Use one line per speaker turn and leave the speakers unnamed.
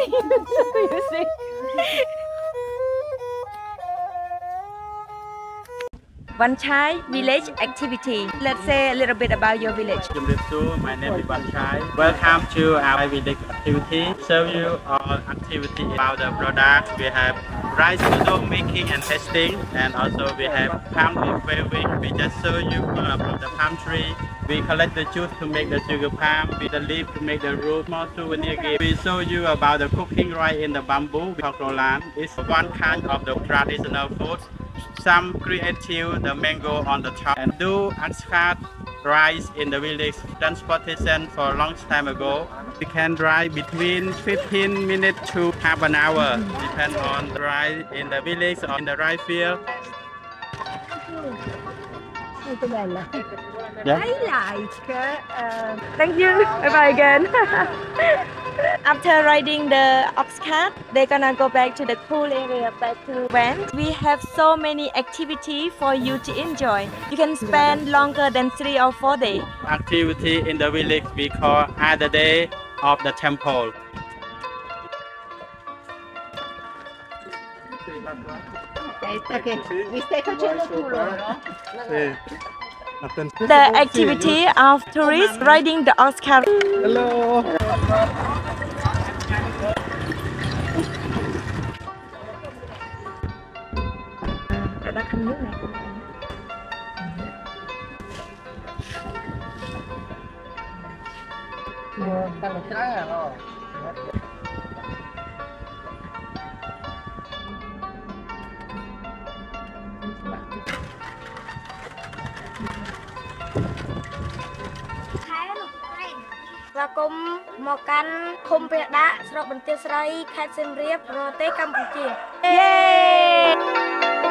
You see? One Chai village activity. Let's say a little bit about your village.
Siem Reap, my name is One Chai. Welcome to our village activity. Show you all activity about the products. We have rice noodle making and testing, and also we have palm leaf waving. We just show you about the palm tree. We collect the juice to make the sugar palm, with the leaf to make the root. More souvenir gift. We show you about the cooking right in the bamboo. Roland is one kind of the traditional food. Some creative the mango on the top and do extract rice in the village transportation for a long time ago. We can drive between 15 minutes to half an hour, depend on the rice in the village or in the rice field.
Yeah. I like. Thank you. Bye bye again. After riding the ox cart, they're gonna go back to the cool area, back to rent. We have so many activities for you to enjoy. You can spend longer than 3 or 4 days.
Activity in the village we call other day of the temple.
Okay, mi stai facendo culo, no?
The activity of tourists riding the ox cart.
Hello.
Và cùng một canh khung bia đá, sợi bình tiêu sợi, khai Siem Reap, rồi tới Campuchia. Yay!